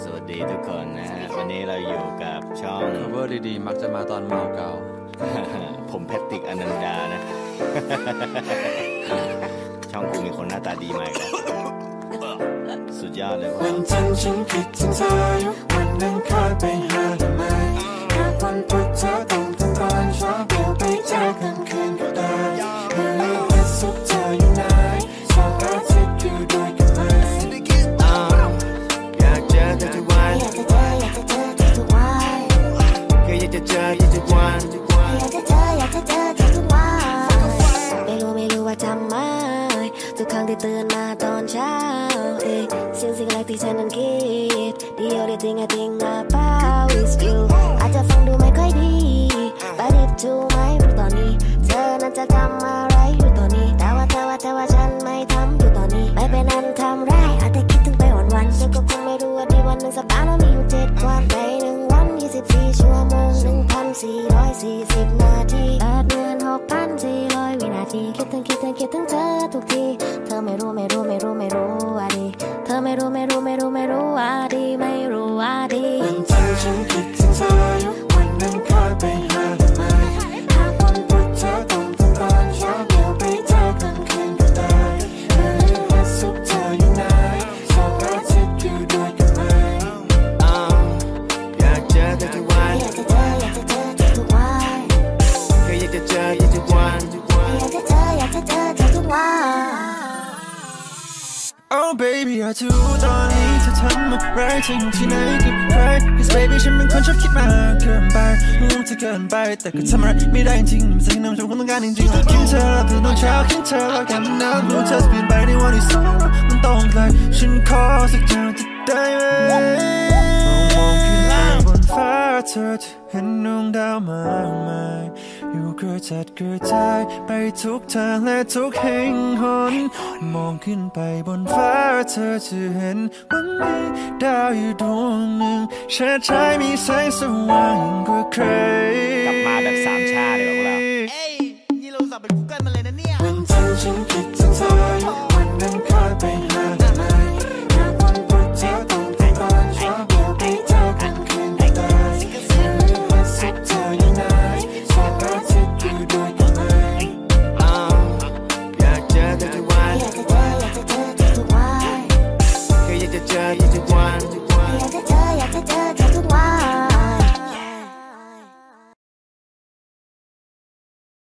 สวัสดีทุกคนนะฮะวันนี้เราอยู่กับช่อง cover ดีๆมักจะมาตอนเมาเกาผมแพทริกอนันดานะ ช่องกูมีคนหน้าตาดีมากเลยสุดยอดเลยว่ะวันจันทร์ฉันคิดถึงเธอวันนั้นคอยไปหาทำไมหากวันพุธเธอต้องตื่นตอนเช้าเดี๋ยวไปเจอกันคืนก็ได้เมื่อวันศุกร์เธออยู่ไหนเสาร์อาทิตย์อยู่ด้วยกันไหมอยากเจอเธอทุกวันอยากจะเจอทุกวันแค่อยากจะเจอทุกวันอยากจะเจอทุกวันไม่รู้ว่าทำไมทุกครั้งที่ตื่นมาตอนเช้าสิ่งแรกที่ฉันนั้นคิด The only thing I think about is you อาจจะฟังดูไม่ค่อยดี But if you ไม่รู้ตอนนี้เธอนั้นจะทำอะไรอยู่ตอนนี้แต่ว่าฉันไม่ทำอยู่ตอนนี้ไม่เป็นอันทำไรอาจจะคิดถึงไปวันๆฉันก็คงไม่รู้ว่าดีวันหนึ่งสัปดาห์นั้นมีอยู่7 วันใน1 วัน24 ชั่วโมง 1,440 นาที 86,400 วินาทีคิดถึงเธอทุกทีเธอไม่รู้ว่าดีเธอไม่รู้ว่าดีไม่รู้ว่าดีวันจันทร์ฉันคิดถึงเธอวันนั้นคอยไปหาทำไมหากวันพุธเธอต้องตื่นตอนเช้าเดี๋ยวไปเจอกันคืนก็ได้เมื่อวันศุกร์เธออยู่ไหนเสาร์อาทิตย์อยู่ด้วยกันไหมอยากเจอเธอทุกวันอยากจะเจอทุกวันแค่อยากจะเจอทุกวันอยากจะเจอทุกวัน Oh baby อยากจะรู้ตอนนี้เธอทำอะไรเธออยู่ที่ไหนกับใคร Cause baby ฉันเป็นคนชอบคิดมากเกินไปรู้เธอเกินไปแต่ก็ทำอะไรไม่ได้จริงๆมันสิ่งที่ฉันต้องการจริงๆคิดเธอแล้วตื่นตอนเช้าคิดเธอแล้วกันนะรู้เธอเปลี่ยนไปในวันที่สองมันต้องไกลฉันขอสักเธอจะได้ไหมมองขึ้นไปบนฟ้าเธอจะเห็นดวงดาวมากมายอยู่กระจัดกระจายไปทุกทางและทุกแห่งหนมองขึ้นไปบนฟ้าเธอจะเห็นว่ามีดาวอยู่ดวงหนึ่งแช่ใจมีแสงสว่างกว่าใครกลับมาแบบสามชาเลยพวกเรานี่เราสับเป็นกูเกิลมาเลยนะเนี่ยวันจันทร์ฉันคิด